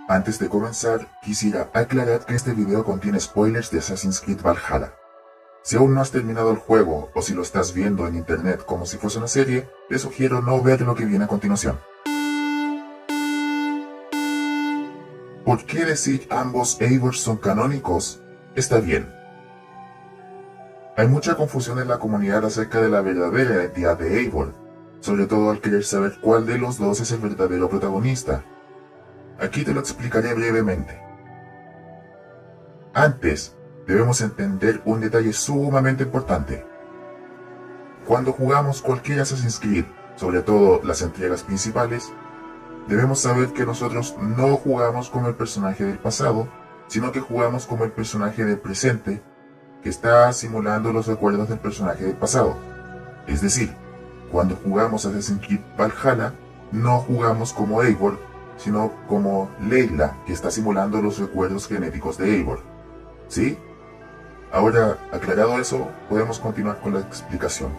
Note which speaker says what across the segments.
Speaker 1: Antes de comenzar, quisiera aclarar que este video contiene spoilers de Assassin's Creed Valhalla. Si aún no has terminado el juego, o si lo estás viendo en internet como si fuese una serie, te sugiero no ver lo que viene a continuación. ¿Por qué decir ambos Eivor son canónicos? Está bien. Hay mucha confusión en la comunidad acerca de la verdadera identidad de Eivor, sobre todo al querer saber cuál de los dos es el verdadero protagonista. Aquí te lo explicaré brevemente. Antes, debemos entender un detalle sumamente importante. Cuando jugamos cualquier Assassin's Creed, sobre todo las entregas principales, debemos saber que nosotros no jugamos como el personaje del pasado, sino que jugamos como el personaje del presente, que está simulando los recuerdos del personaje del pasado. Es decir, cuando jugamos Assassin's Creed Valhalla, no jugamos como Eivor, sino como Layla, que está simulando los recuerdos genéticos de Eivor. ¿Sí? Ahora, aclarado eso, podemos continuar con la explicación.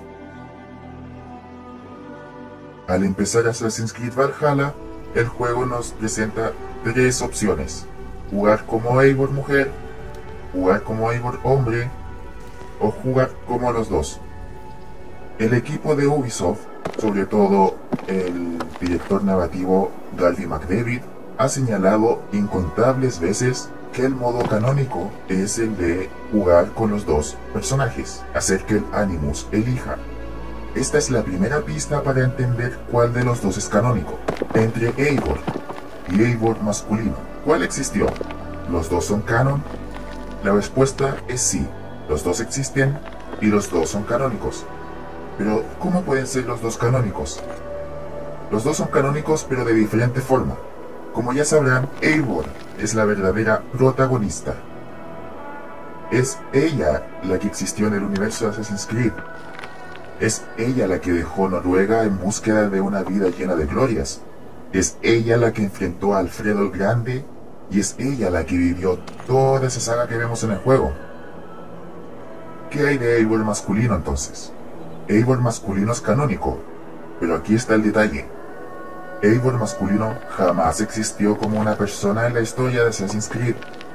Speaker 1: Al empezar Assassin's Creed Valhalla, el juego nos presenta tres opciones: jugar como Eivor mujer, jugar como Eivor hombre, o jugar como los dos. El equipo de Ubisoft, sobre todo el director narrativo Gardy McDavid, ha señalado incontables veces que el modo canónico es el de jugar con los dos personajes, hacer que el Animus elija. Esta es la primera pista para entender cuál de los dos es canónico. Entre Eivor y Eivor masculino, ¿cuál existió? ¿Los dos son canon? La respuesta es sí, los dos existen y los dos son canónicos. Pero, ¿cómo pueden ser los dos canónicos? Los dos son canónicos, pero de diferente forma. Como ya sabrán, Eivor es la verdadera protagonista. Es ella la que existió en el universo de Assassin's Creed. Es ella la que dejó Noruega en búsqueda de una vida llena de glorias. Es ella la que enfrentó a Alfredo el Grande, y es ella la que vivió toda esa saga que vemos en el juego. ¿Qué hay de Eivor masculino entonces? Eivor masculino es canónico, pero aquí está el detalle. Eivor masculino jamás existió como una persona en la historia de Assassin's Creed.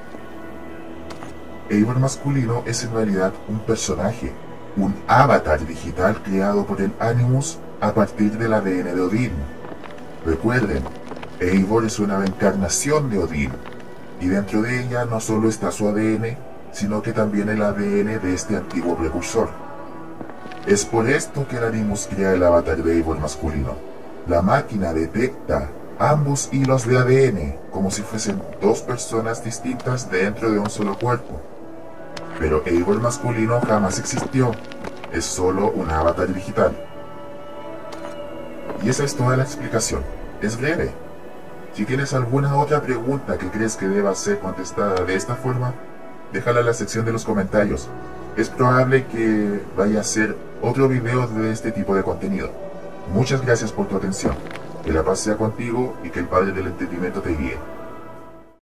Speaker 1: Eivor masculino es en realidad un personaje, un avatar digital creado por el Animus a partir del ADN de Odín. Recuerden, Eivor es una reencarnación de Odín, y dentro de ella no solo está su ADN, sino que también el ADN de este antiguo precursor. Es por esto que el Animus crea el avatar de Eivor masculino. La máquina detecta ambos hilos de ADN como si fuesen dos personas distintas dentro de un solo cuerpo. Pero Eivor masculino jamás existió, es solo un avatar digital. Y esa es toda la explicación, es breve. Si tienes alguna otra pregunta que crees que deba ser contestada de esta forma, déjala en la sección de los comentarios. Es probable que vaya a hacer otro video de este tipo de contenido. Muchas gracias por tu atención. Que la paz sea contigo y que el Padre del Entendimiento te guíe.